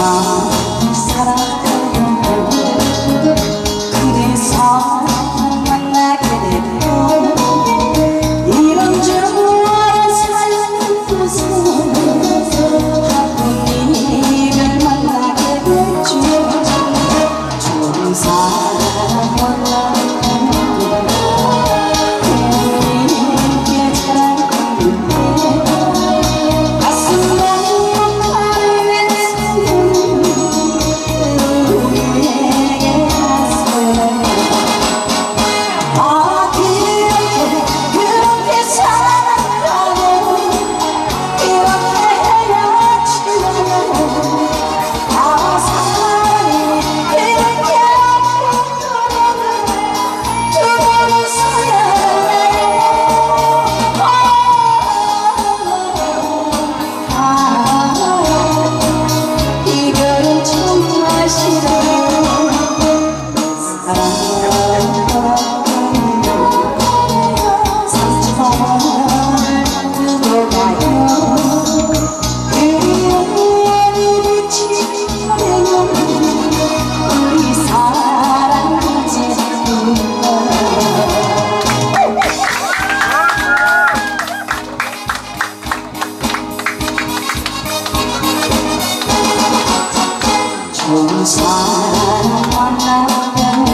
좋은 사람 만나면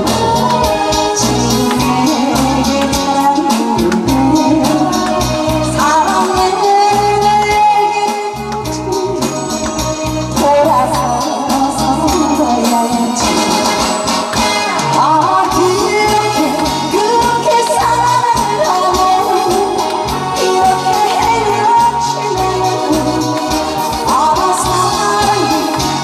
지금 내게 잘하는데 사랑에게 돌아서서 울어야지. 아 그렇게 사랑하고 이렇게 헤어지면 아 사랑이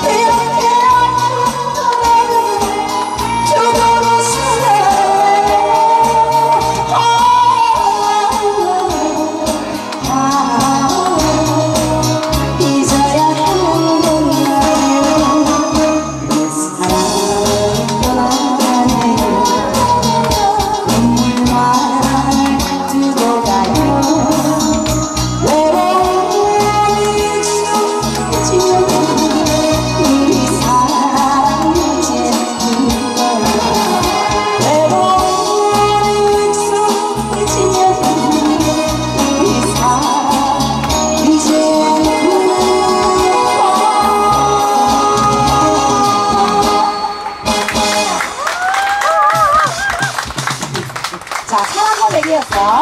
자, 사랑고 내기였어.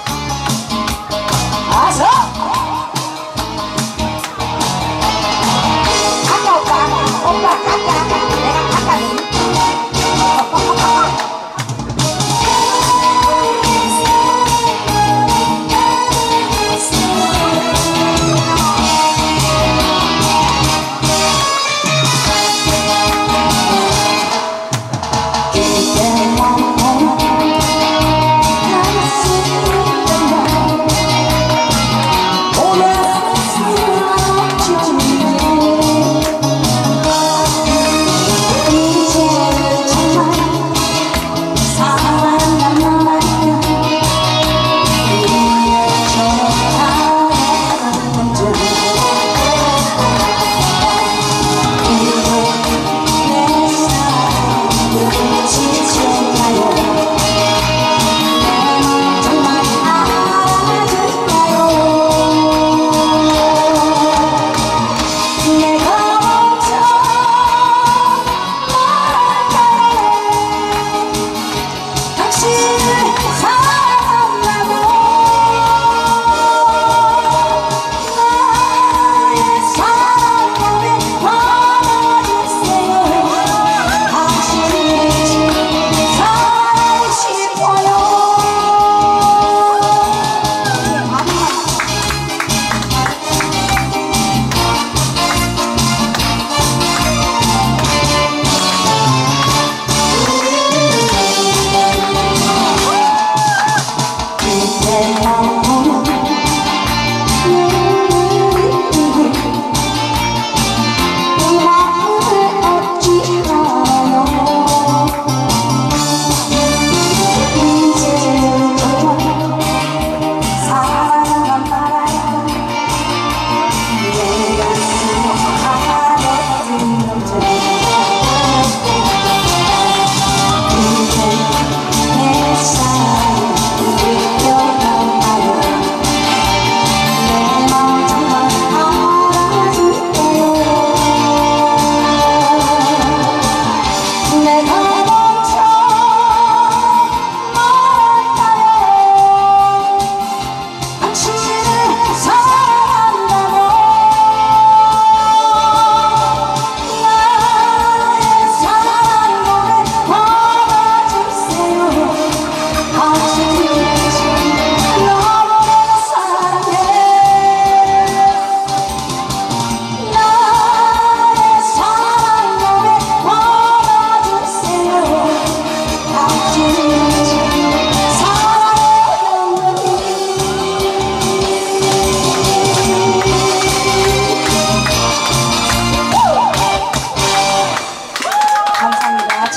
아서! 가까, 오빠, 가까. 내가 가까. 그때만 가슴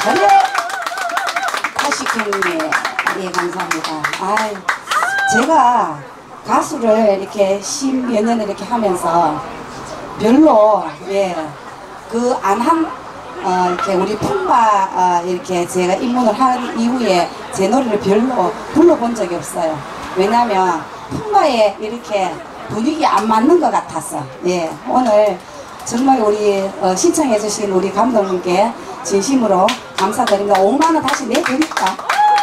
차려. 하시경님, 예, 감사합니다. 아이, 제가 가수를 이렇게 10몇 년을 이렇게 하면서 별로, 예, 그 이렇게 우리 품바, 이렇게 제가 입문을 한 이후에 제 노래를 별로 불러본 적이 없어요. 왜냐면 품바에 이렇게 분위기 안 맞는 것 같아서. 예, 오늘 정말 우리 신청해 주신 우리 감독님께 진심으로 감사드립니다. 5만원 다시 내드릴까?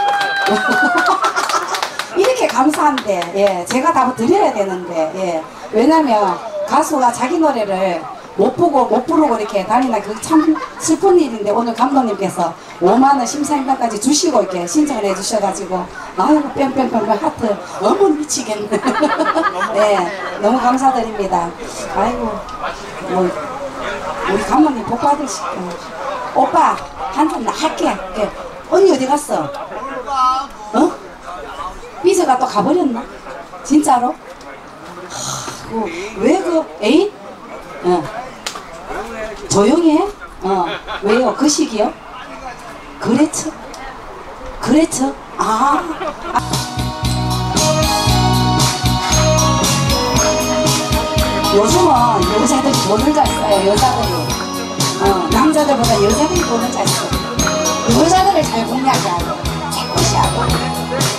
이렇게 감사한데, 예, 제가 다 드려야 되는데, 예, 왜냐면 가수가 자기 노래를 못 부르고 이렇게 다니나 그 참 슬픈 일인데, 오늘 감독님께서 5만원 심사임당까지 주시고 이렇게 신청을 해 주셔가지고, 아이고 뿅뿅뿅뿅 하트 너무 미치겠네. 예, 너무 감사드립니다. 아이고, 뭐 우리 감독님 복 받으실게요. 오빠 한잔 나 할게. 언니 어디 갔어? 어? 삐져가 또 가버렸나? 진짜로? 왜 그 애인? 조용히 해? 왜요? 그 시기요? 그랬죠? 그랬죠? 요즘은 여자들이 돈을 잘 써요. 여자들이 남자들보다 여자들이 돈을 잘 써. 여자들을 잘 공략해야 돼. 채권시하고.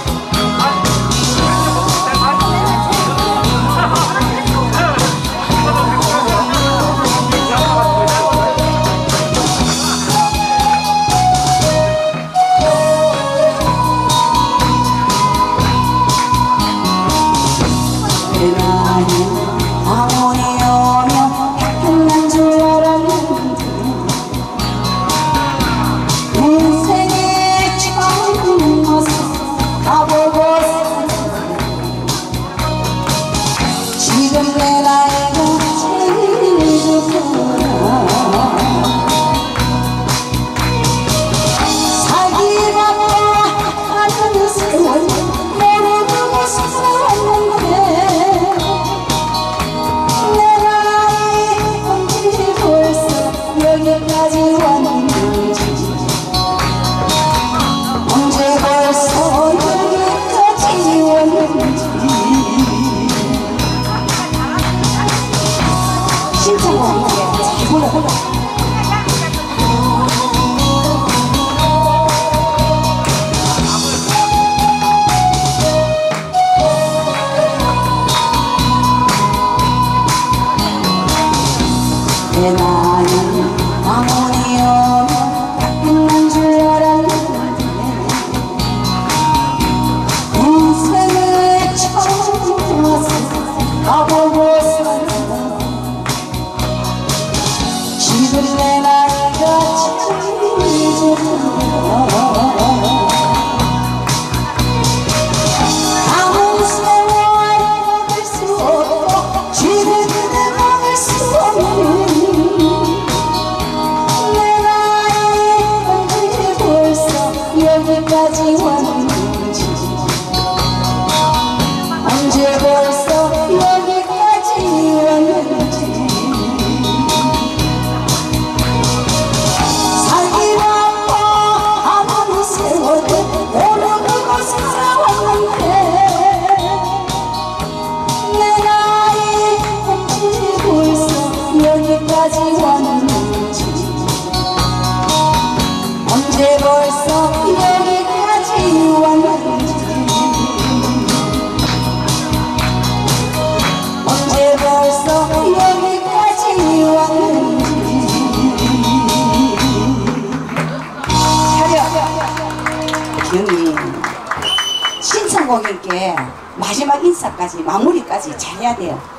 나는 아무리 오면 끝난 줄 알았는데 인생을 처음 와서 가보고 산다. 지금 내 나이가 제일 좋다. 아무 세월 먹을 수 없고 지금 먹을 수 없는 여기까지 왔는지 언제 벌써 여기까지 왔는지 살기 바빠 아무리 세월도 모르고 살아왔는데 내 나이 언제 벌써 여기까지 왔는지 언제 벌써 여기까지 왔는지 언제 벌써 여기까지 왔는지. 차려 경이 신청곡인께 마지막 인사까지 마무리까지 잘해야 돼요.